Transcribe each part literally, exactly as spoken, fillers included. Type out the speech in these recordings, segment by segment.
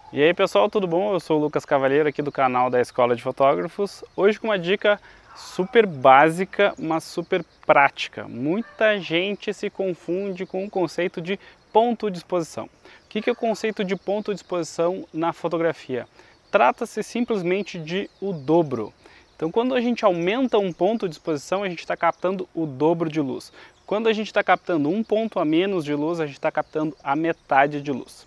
E aí pessoal, tudo bom? Eu sou o Lucas Cavalheiro aqui do canal da Escola de Fotógrafos. Hoje com uma dica super básica, mas super prática. Muita gente se confunde com o conceito de ponto de exposição. O que é o conceito de ponto de exposição na fotografia? Trata-se simplesmente de o dobro. Então quando a gente aumenta um ponto de exposição, a gente está captando o dobro de luz. Quando a gente está captando um ponto a menos de luz, a gente está captando a metade de luz.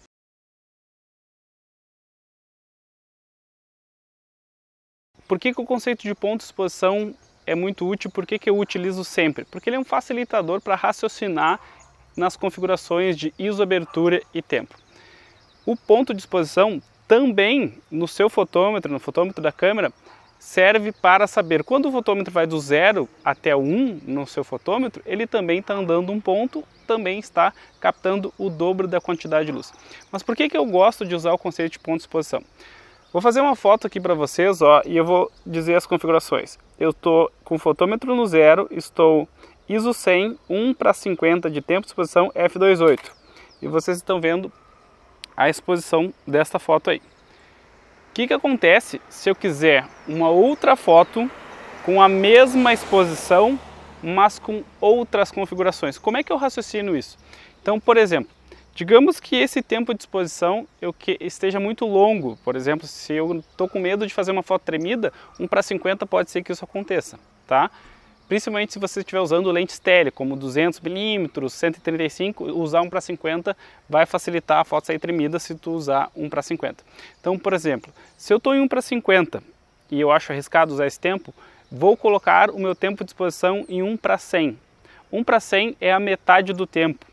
Por que que o conceito de ponto de exposição é muito útil? Por que que eu utilizo sempre? Porque ele é um facilitador para raciocinar nas configurações de isoabertura e tempo. O ponto de exposição também no seu fotômetro, no fotômetro da câmera, serve para saber quando o fotômetro vai do zero até o um no seu fotômetro, ele também está andando um ponto, também está captando o dobro da quantidade de luz. Mas por que que eu gosto de usar o conceito de ponto de exposição? Vou fazer uma foto aqui para vocês, ó, e eu vou dizer as configurações. Eu estou com o fotômetro no zero, estou I S O cem, um para cinquenta de tempo de exposição F dois ponto oito. E vocês estão vendo a exposição desta foto aí. O que que acontece se eu quiser uma outra foto com a mesma exposição, mas com outras configurações? Como é que eu raciocino isso? Então, por exemplo, digamos que esse tempo de exposição eu que esteja muito longo. Por exemplo, se eu estou com medo de fazer uma foto tremida, um para cinquenta pode ser que isso aconteça, tá? Principalmente se você estiver usando lentes tele, como duzentos milímetros, cento e trinta e cinco, usar um para cinquenta vai facilitar a foto sair tremida se tu usar um para cinquenta. Então, por exemplo, se eu estou em um para cinquenta e eu acho arriscado usar esse tempo, vou colocar o meu tempo de exposição em um para cem. um para cem é a metade do tempo.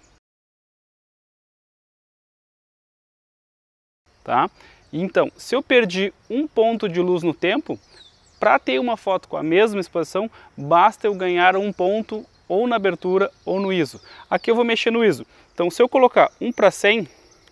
Tá? Então, se eu perdi um ponto de luz no tempo, para ter uma foto com a mesma exposição, basta eu ganhar um ponto ou na abertura ou no I S O. Aqui eu vou mexer no I S O. Então, se eu colocar um para cem,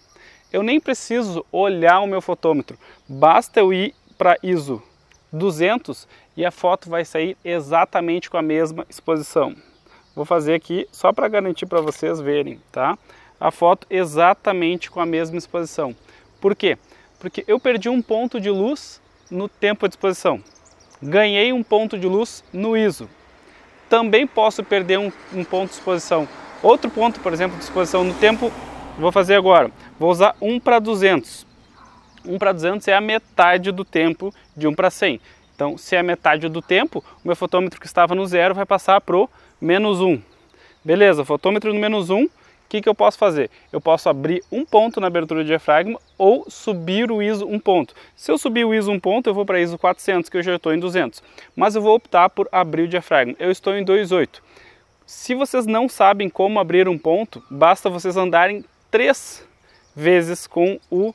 eu nem preciso olhar o meu fotômetro. Basta eu ir para I S O duzentos e a foto vai sair exatamente com a mesma exposição. Vou fazer aqui só para garantir para vocês verem, tá? A foto exatamente com a mesma exposição. Por quê? Porque eu perdi um ponto de luz no tempo de exposição. Ganhei um ponto de luz no I S O. Também posso perder um, um ponto de exposição. Outro ponto, por exemplo, de exposição no tempo, vou fazer agora. Vou usar um para duzentos. um para duzentos é a metade do tempo de um para cem. Então, se é a metade do tempo, o meu fotômetro que estava no zero vai passar para o menos um. Beleza, fotômetro no menos um. O que que eu posso fazer? Eu posso abrir um ponto na abertura do diafragma ou subir o I S O um ponto. Se eu subir o I S O um ponto, eu vou para I S O quatrocentos, que eu já estou em duzentos. Mas eu vou optar por abrir o diafragma. Eu estou em dois ponto oito. Se vocês não sabem como abrir um ponto, basta vocês andarem três vezes com o,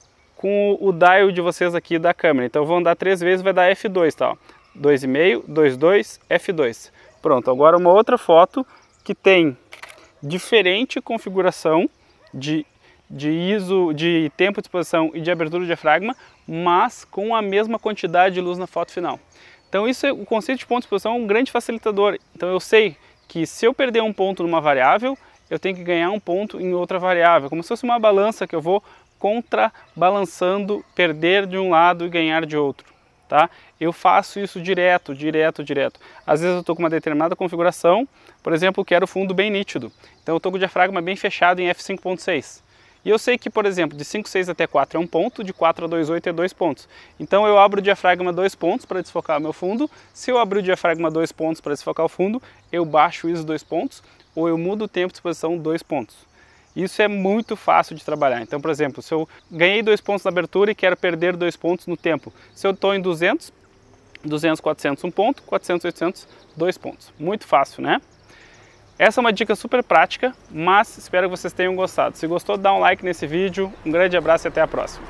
com o dial de vocês aqui da câmera. Então eu vou andar três vezes, vai dar F dois, tá? dois ponto cinco, dois ponto dois, F dois. Pronto, agora uma outra foto que tem diferente configuração de, de I S O, de tempo de exposição e de abertura do diafragma, mas com a mesma quantidade de luz na foto final. Então isso é, o conceito de ponto de exposição é um grande facilitador. Então eu sei que se eu perder um ponto numa variável, eu tenho que ganhar um ponto em outra variável, como se fosse uma balança que eu vou contrabalançando, perder de um lado e ganhar de outro. Tá? Eu faço isso direto, direto, direto. Às vezes eu estou com uma determinada configuração, por exemplo, eu quero fundo bem nítido. Então eu estou com o diafragma bem fechado em F cinco ponto seis. E eu sei que, por exemplo, de cinco ponto seis até quatro é um ponto, de quatro a dois ponto oito é dois pontos. Então eu abro o diafragma dois pontos para desfocar o meu fundo. Se eu abrir o diafragma dois pontos para desfocar o fundo, eu baixo o I S O dois pontos ou eu mudo o tempo de exposição dois pontos. Isso é muito fácil de trabalhar. Então, por exemplo, se eu ganhei dois pontos na abertura e quero perder dois pontos no tempo, se eu estou em duzentos, duzentos, quatrocentos, um ponto, quatrocentos, oitocentos, dois pontos. Muito fácil, né? Essa é uma dica super prática, mas espero que vocês tenham gostado. Se gostou, dá um like nesse vídeo. Um grande abraço e até a próxima.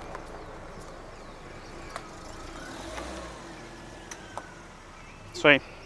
Isso aí.